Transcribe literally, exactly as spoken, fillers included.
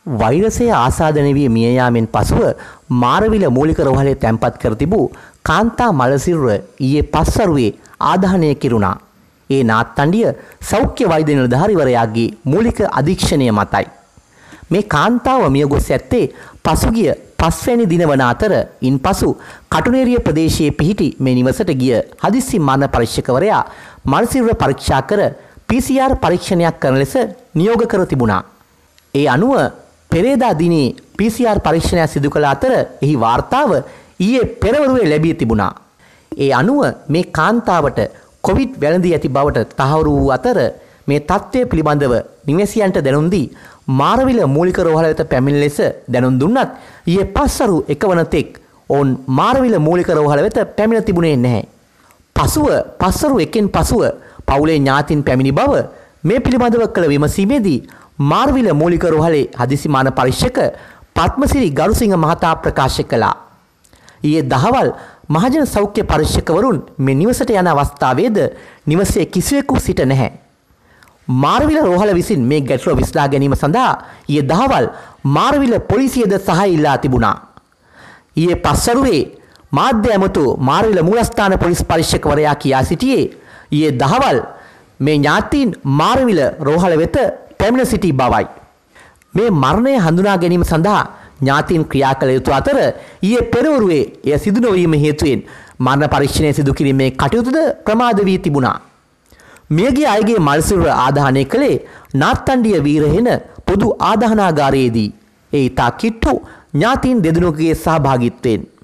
වෛරසය ආසාදනය වී මිය යාමෙන් පසුව මාරවිල මූලික රෝහලේ තැන්පත් කර තිබූ කාන්තා මලසිරුර ඊයේ පස්වරුවේ ආදාහනය කෙරුණා. ඒ නාත්තණ්ඩිය සෞඛ්‍ය වෛද්‍ය නිලධාරිවරයාගේ මූලික අධීක්ෂණය මතයි. මේ කාන්තාව මිය ගොස් ඇත්තේ පසුගිය පස්වැනි දින වන අතර ඉන්පසු කටුනේරිය ප්‍රදේශයේ පිහිටි මේ නිවසට ගිය හදිස්සි මරණ පරීක්ෂකවරයා මලසිරුර පරීක්ෂා කර පී සී ආර් පරීක්ෂණයක් කරන ලෙස නියෝග කර තිබුණා. ඒ අනුව පෙරේදා දිනේ පී සී ආර් පරීක්ෂණයක් සිදු කළ අතර එහි වාර්තාව ඊයේ පෙරවරුවේ ලැබී තිබුණා. ඒ අනුව මේ කාන්තාවට කොවිඩ් වැළඳී ඇති බවට තහවුරු වූ අතර මේ තත්ත්වය පිළිබඳව නිවැසියන්ට දැනුම් දී මාරවිල මූලික රෝහල වෙත පැමිණ ලෙස දැනුම් දුන්නත් ඊයේ පස්වරු එක වන තෙක් ඔවුන් මාරවිල මූලික රෝහල වෙත පැමිණ තිබුණේ නැහැ. පසුව පස්වරු එකෙන් පසුව පවුලේ ඥාතින් පැමිණි බව මේ පිළිබඳව කළ විමසීමේදී මාරවිල මූලික රෝහලේ හදිසි මාන පරීක්ෂක පත්මසිරි ගරුසිංහ මහතා ප්‍රකාශ කළා. ඊයේ දහවල් මහජන සෞඛ්‍ය පරීක්ෂකවරුන් මේ නිවසට යන අවස්ථාවේද නිවසේ කිසිවෙකු සිට නැහැ. මාරවිල රෝහල විසින් මේ ගැටලුව විසඳා ගැනීම සඳහා ඊයේ දහවල් මාරවිල පොලිසියද සහාය ඉල්ලා තිබුණා. ඊයේ පස්වරුවේ මාධ්‍ය ඇමතු මාරවිල මූලස්ථාන පොලිස් පරීක්ෂකවරයා කියා සිටියේ ඊයේ දහවල් මේ ඥාතීන් මාරවිල රෝහල වෙත පැමිණ සිටි බවයි. මේ මරණය හඳුනා ගැනීම සඳහා ඥාතීන් ක්‍රියා කළ යුතු අතර ඊයේ පෙරවරුවේ එය සිදු නොවීම හේතුවෙන් මරණ පරීක්ෂණය සිදු කිරීමේ කටයුතුද ප්‍රමාද වී තිබුණා. මියගිය අයගේ මල්සිරුර ආදාහනය කළේ නාත්තණ්ඩිය වීරහෙන පොදු ආදාහනාගාරයේදී. ඒ ඉතා කිට්ටු ඥාතීන් දෙදෙනෙකුගේ සහභාගීත්වයෙන්